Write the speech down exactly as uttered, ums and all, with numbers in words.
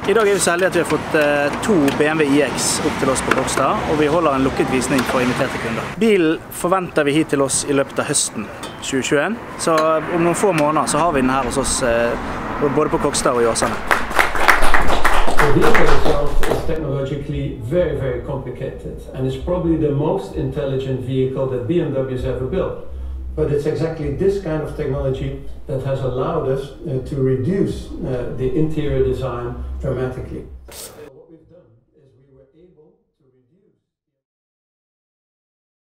I dag er vi så heldige at vi har fått eh, to B M W iX opp til oss på Kokstad, og vi holder en lukket visning for inviterte kunder. Bilen forventer vi hit til oss i løpet av høsten tjue tjueen, så om noen få måneder så har vi den her hos oss eh, både på Kokstad og i Åsane. The vehicle itself is technologically very, very complicated, and it's probably the most intelligent vehicle that B M W has ever built. But it's exactly this kind of technology that has allowed us uh, to reduce uh, the interior design dramatically.